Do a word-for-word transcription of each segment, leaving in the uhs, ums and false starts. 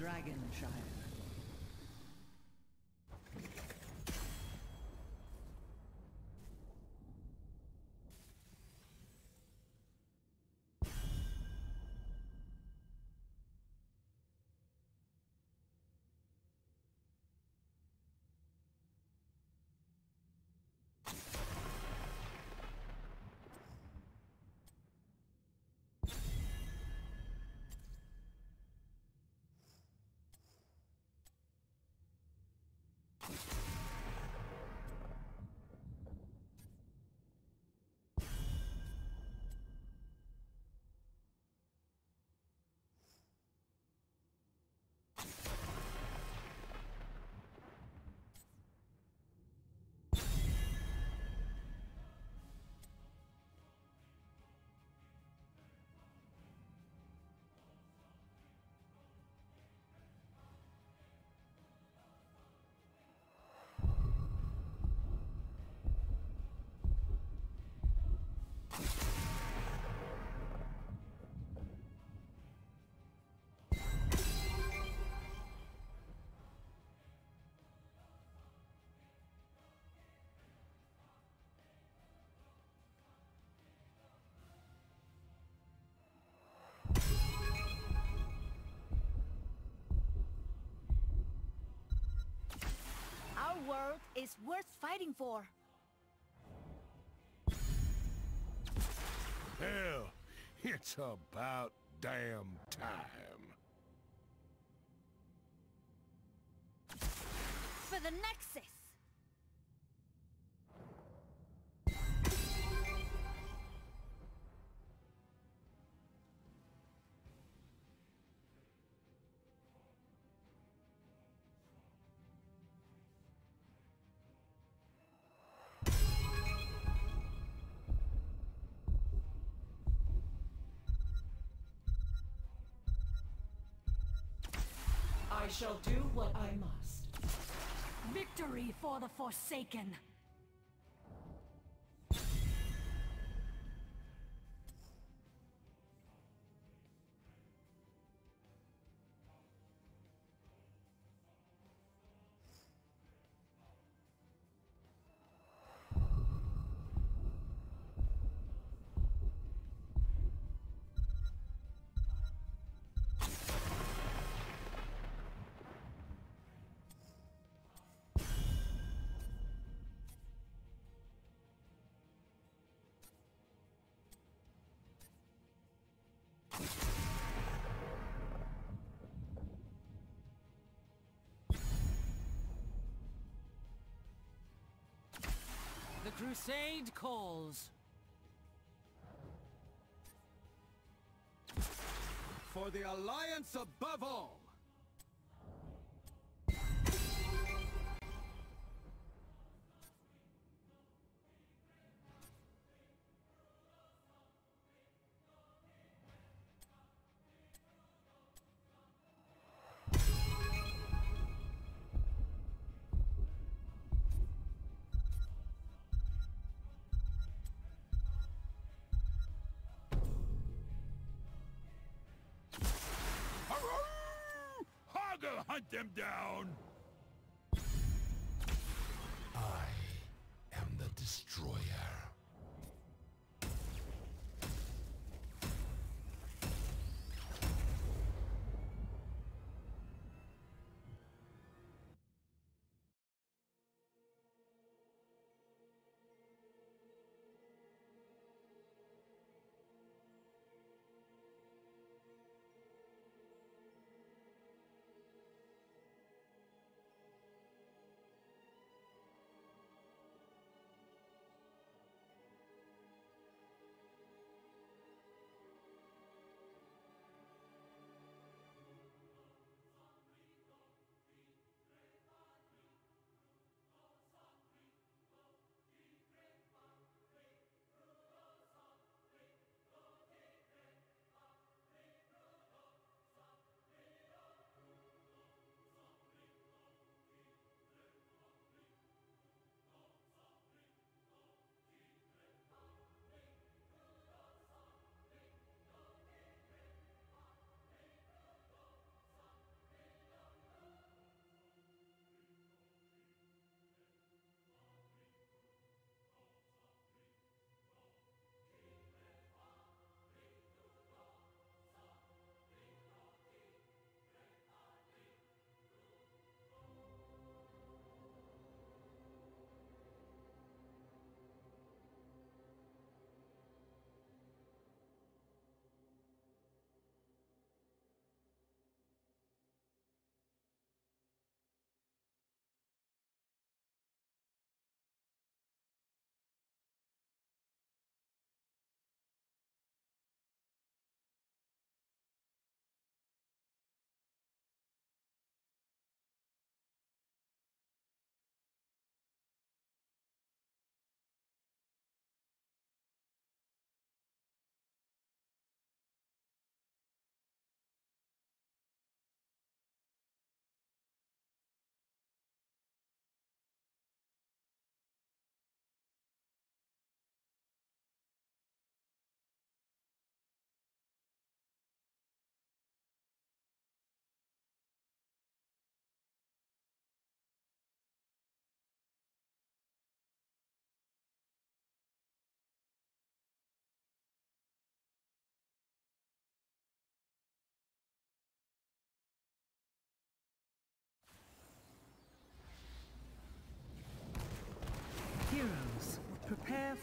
Dragonshire. Our world is worth fighting for. Hell, it's about damn time. For the Nexus! I shall do what I must. Victory for the Forsaken! The crusade calls. For the Alliance above all! Hogger, hunt them down! I am the destroyer.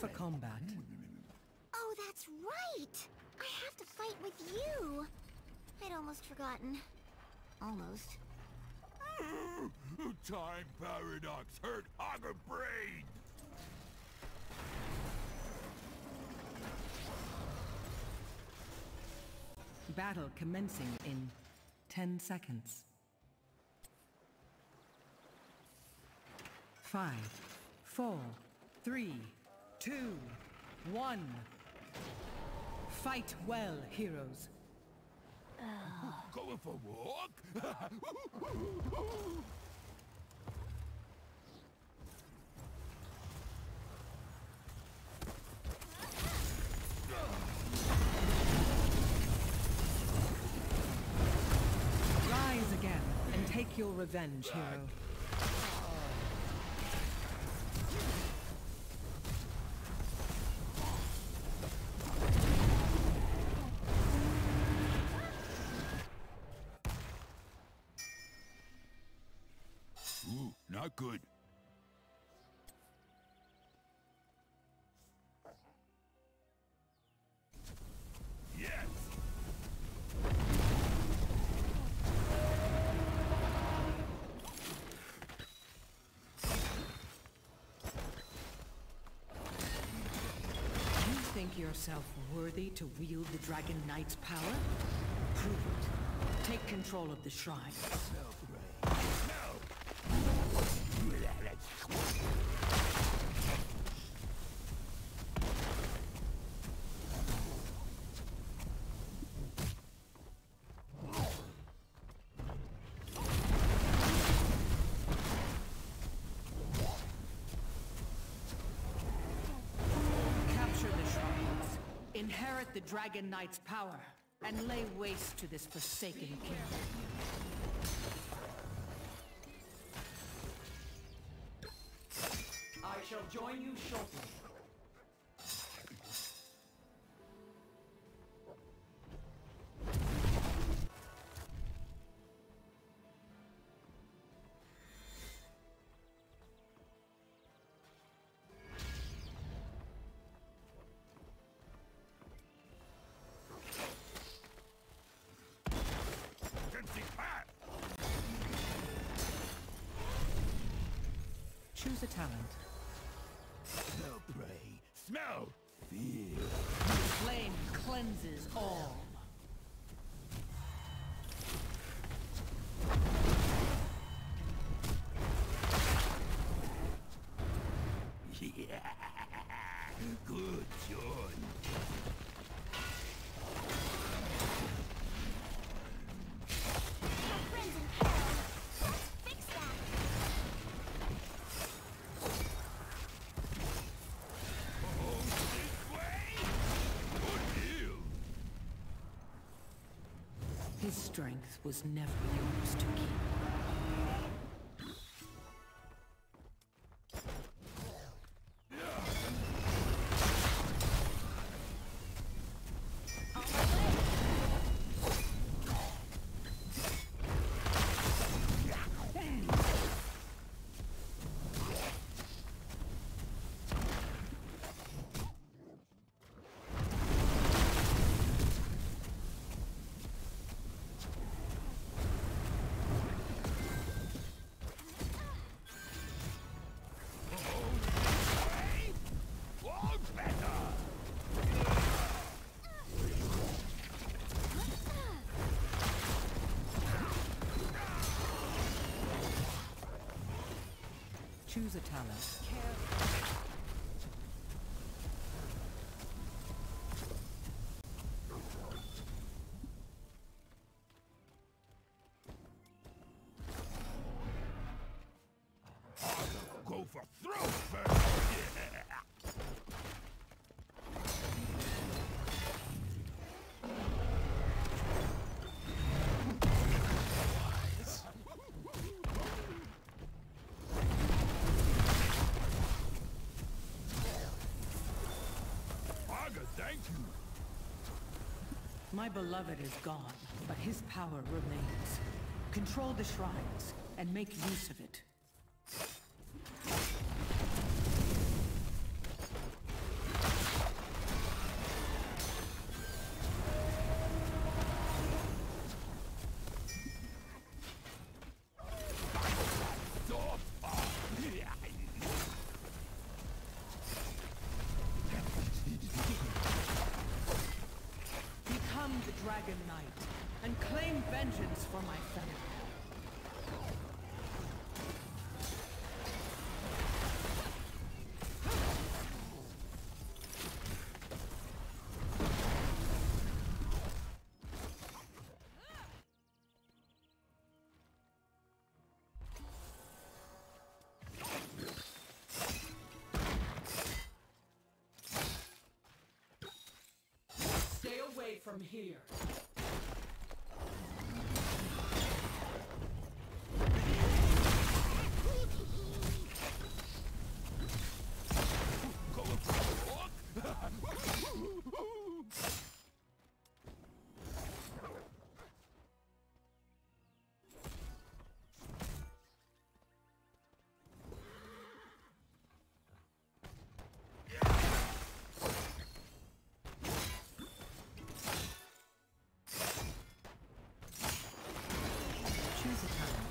for combat. Oh, that's right! I have to fight with you! I'd almost forgotten. Almost. Time paradox hurt Hogger brain! Battle commencing in ten seconds. Five, four, three, two, one. Fight well, heroes. Going for a walk? Rise again and take your revenge, hero. Ooh, not good. Yes! You think yourself worthy to wield the Dragon Knight's power? Prove it. Take control of the shrine. Capture the shrines, inherit the Dragon Knight's power, and lay waste to this forsaken kingdom. I shall join you shortly. Choose a talent. Smell prey. Smell. Feel. Flame cleanses all. Yeah. Good John. My friends in peril! Let's fix that! Oh, this way? Good deal. His strength was never yours to keep. Choose a talent. Go for throat first. Yeah. Hogger, thank you. My beloved is gone, but his power remains. Control the shrines and make use of it. Taking vengeance for my family. Stay away from here. Going for a walk? Choose a time.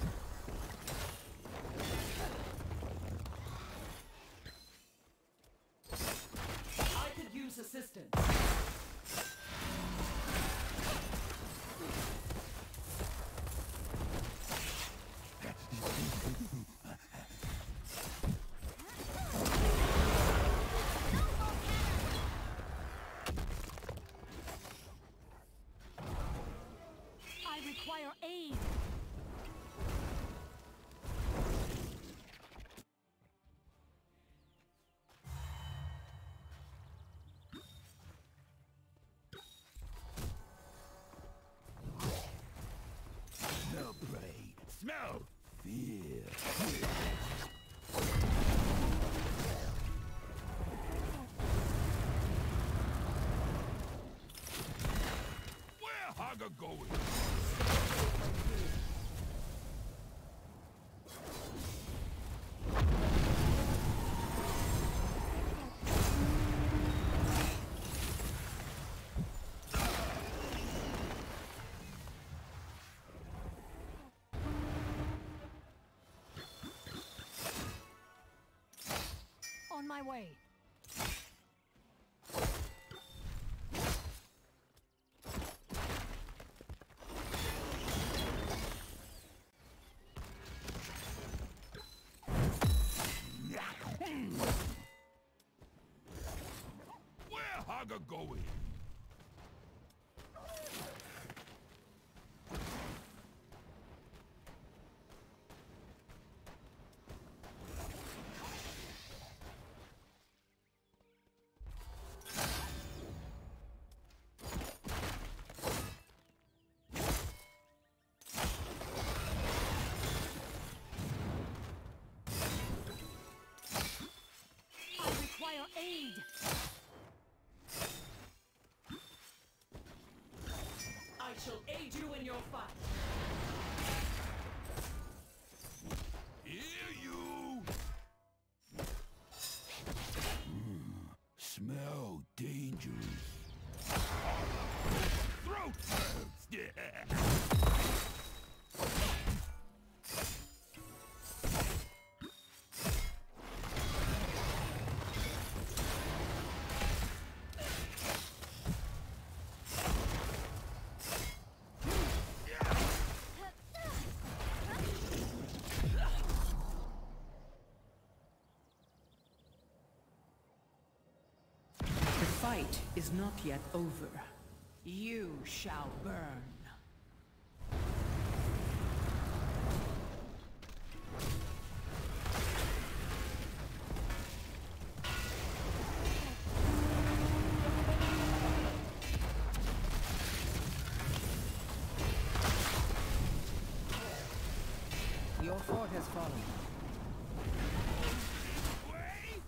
I could use assistance. I require aid. Smell prey. Smell fear. Where Hogger going? On my way. Where Hogger going? I require aid. I shall aid you in your fight. Hear you! Mm, smell dangerous. Throat burns! Yeah! The fight is not yet over. You shall burn. Your fort has fallen. Way?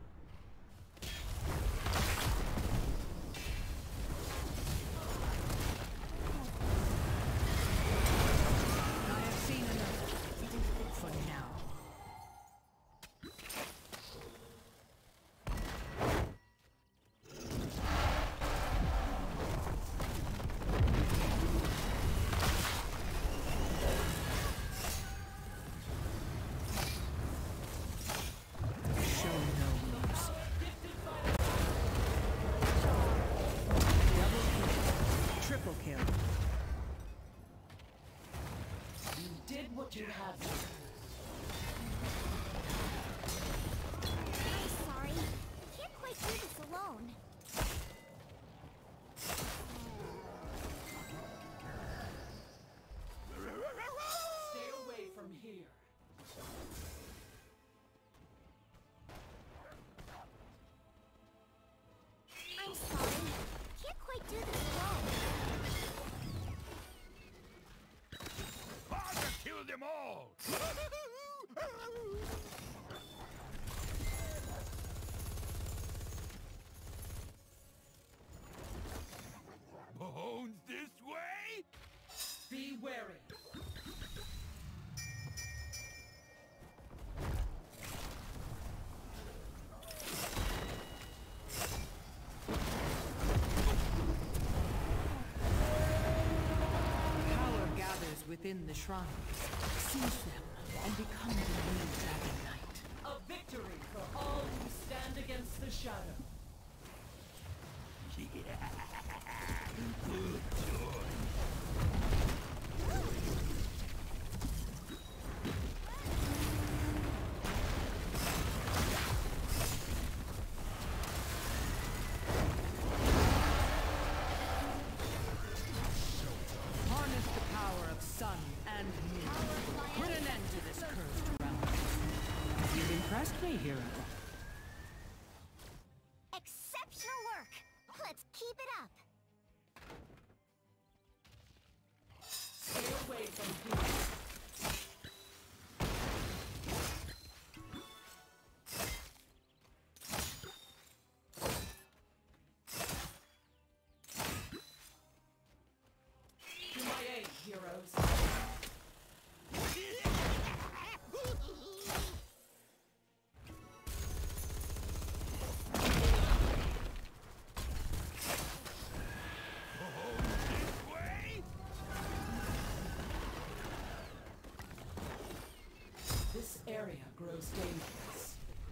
I have seen enough. For now. did what you had to. I'm sorry. I can't quite do this alone. Stay away from here. I'm sorry. Can't quite do this alone. Hogger kill them all! Bones this way? Be wary. Power gathers within the shrine. Seize them and become the new Dragon Knight. A victory for all who stand against the shadow. Good joy. Harness the power of sun and moon. Put an end to this cursed realm. You've impressed me, hero. Exceptional work! Let's keep it up! Stay away from here. To my aid, heroes. This way? This area grows dangerous.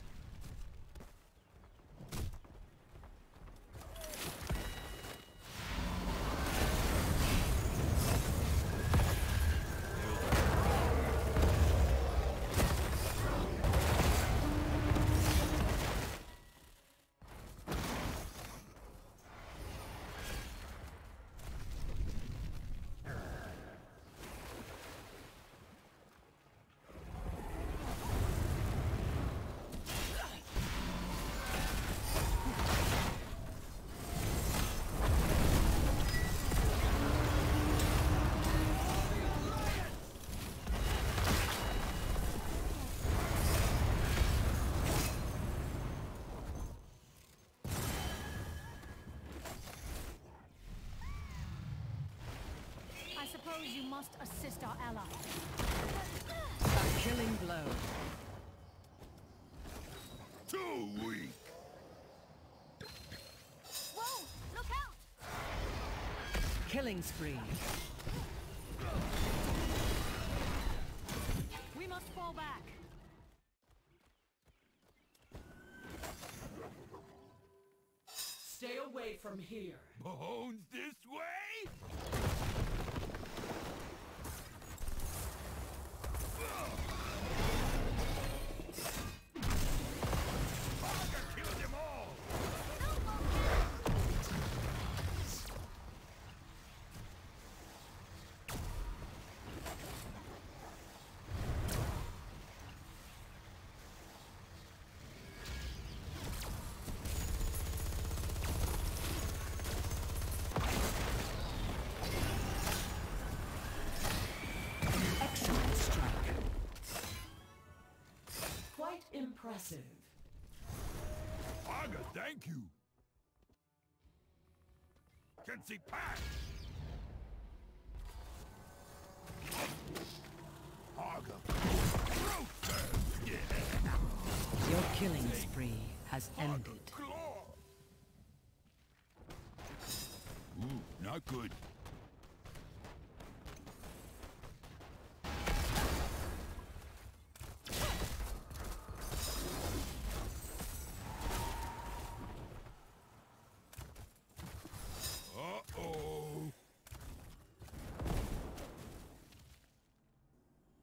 I suppose you must assist our ally. A killing blow. Too weak. Whoa! Look out! Killing spree. We must fall back. Stay away from here. Bones this way? Hogger kill them all! Excellent strike. Quite impressive. Hogger, thank you. Can see past. Hogger. Robear. Yeah. Your killing spree has ended. Claw. Ooh, not good. Uh-oh.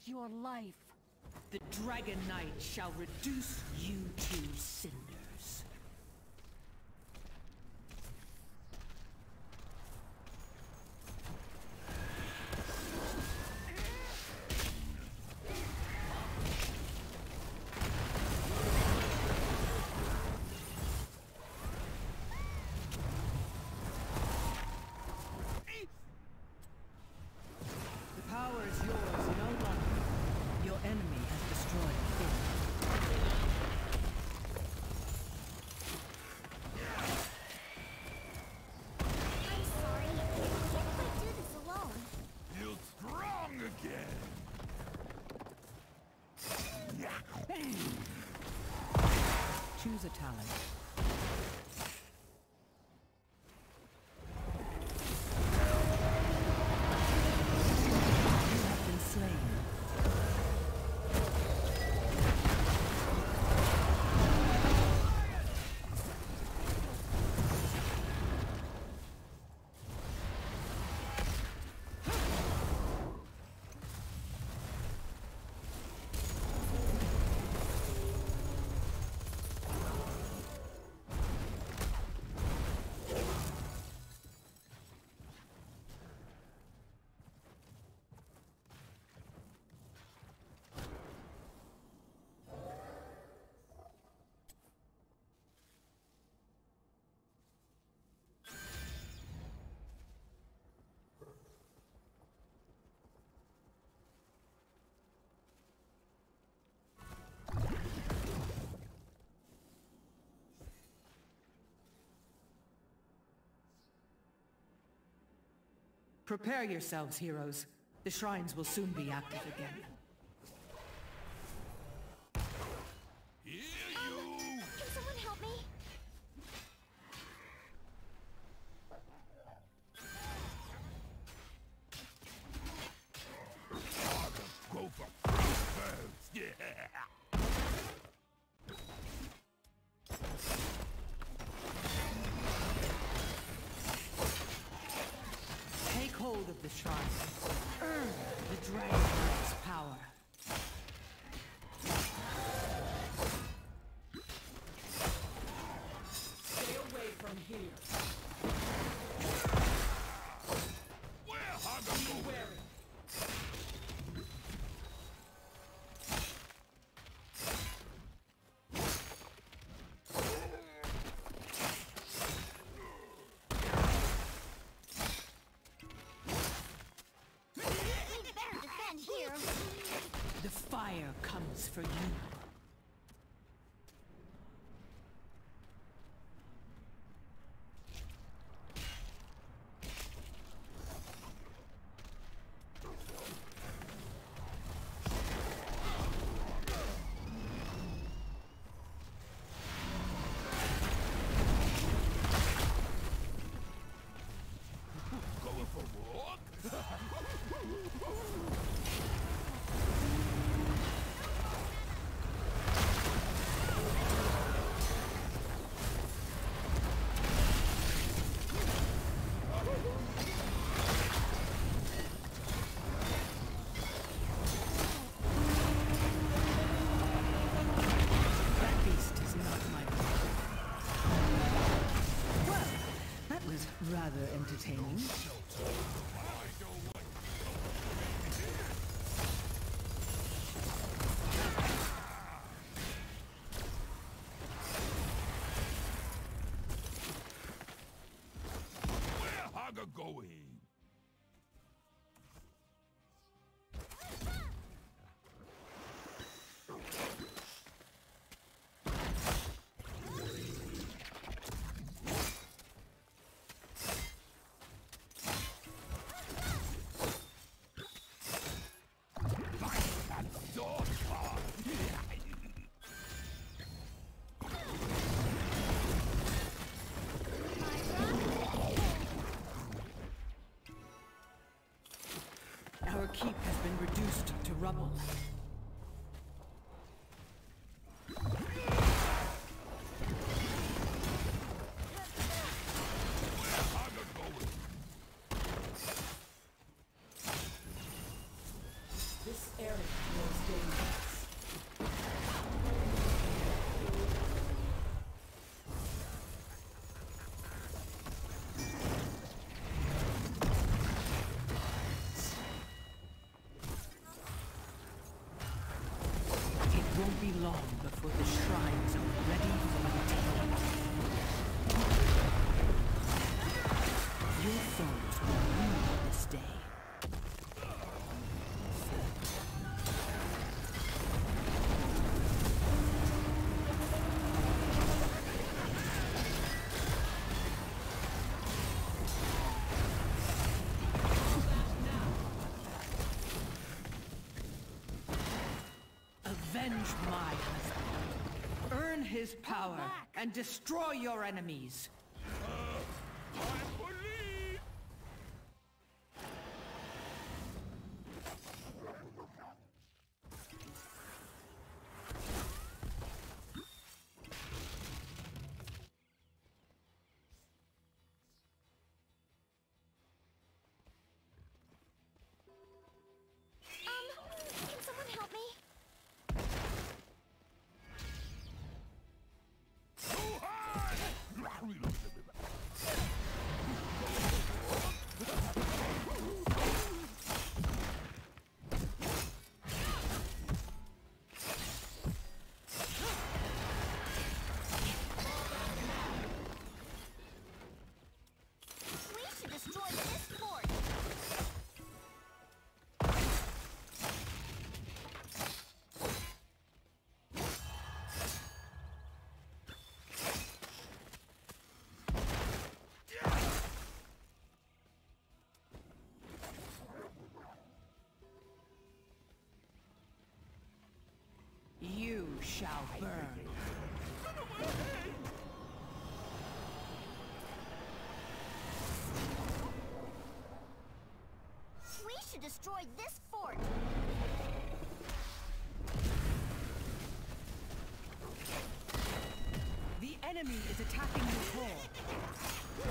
your life. The Dragon Knight shall reduce you to cinders. The power is yours no longer. Your enemy has destroyed Finn. I'm sorry. I can't quite do this alone. Feel strong again. Choose a talent. You have been slain. Prepare yourselves, heroes. The shrines will soon be active again. Here Um, you. can someone help me? Go for first. Yeah. Take hold of the shrine. Earn the Dragon Knight's power. Stay away from here. Where Hogger Be going? wary. We better defend here. The fire comes for you. Going for a walk? That beast is not my prey. Well, that was rather entertaining. Where Hogger going? Our keep has been reduced to rubble. Where Hogger going? This area be long before the shrines are ready for attack. Your foes will rue this day. Avenge my husband. Earn his power and destroy your enemies. I believe. Um, can someone help me? Too high! We should destroy this fort. You shall burn. We should destroy this fort. The enemy is attacking your core.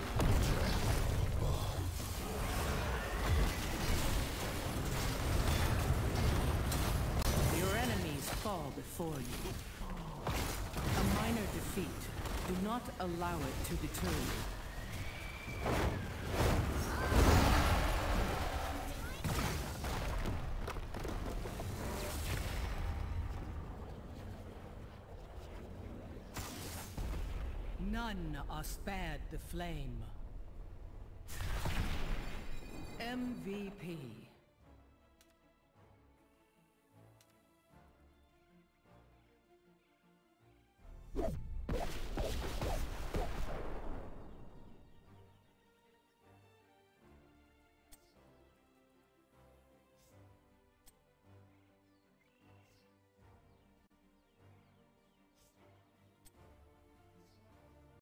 Your enemies fall before you. A minor defeat. Do not allow it to deter you. None are spared the flame. M V P.